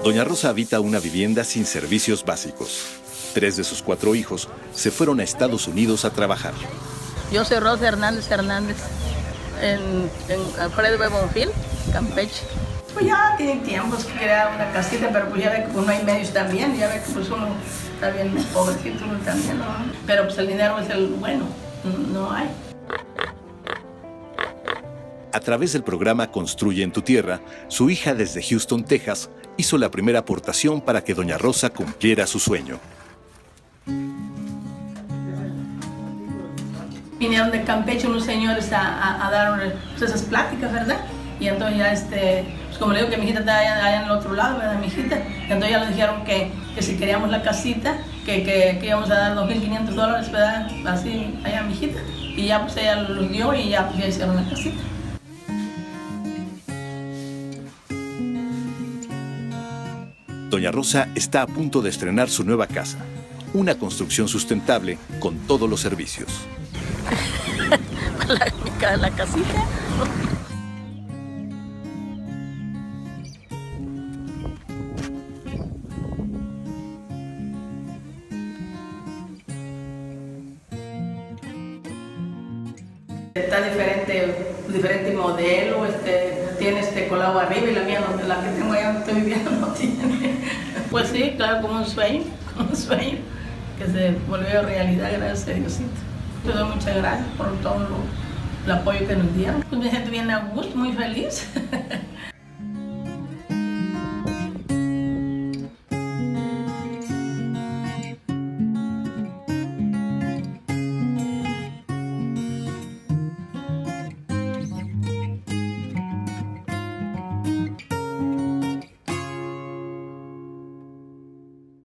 Doña Rosa habita una vivienda sin servicios básicos. 3 de sus 4 hijos se fueron a Estados Unidos a trabajar. Yo soy Rosa Hernández, en Alfredo B. Bonfil, Campeche. Pues ya tiene tiempo que quería una casita, pero pues ya ve que pues no hay medios también, ya ve que pues uno está bien pobrecito uno también, ¿no? Pero pues el dinero es el bueno, no hay. A través del programa Construye en tu Tierra, su hija desde Houston, Texas, hizo la primera aportación para que Doña Rosa cumpliera su sueño. Vinieron de Campeche unos señores a dar esas pláticas, ¿verdad? Y entonces ya, pues como le digo que mi hijita está allá en el otro lado, ¿verdad? Mi hijita. Y entonces ya le dijeron que si queríamos la casita, que íbamos a dar $2,500, ¿verdad? Así, allá a mi hijita. Y ya pues ella los dio y ya pues ya hicieron la casita. Doña Rosa está a punto de estrenar su nueva casa. Una construcción sustentable con todos los servicios. la casita. Está diferente modelo, tiene colado arriba y la mía, la que tengo allá donde estoy viviendo no tiene. Pues sí, claro, como un sueño que se volvió realidad, gracias a Diosito. Te doy muchas gracias por todo el apoyo que nos dieron. Pues mi gente viene a gusto, muy feliz.